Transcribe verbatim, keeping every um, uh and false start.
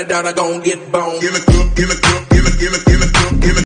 it down, I gon' get bone. In the club, in the club.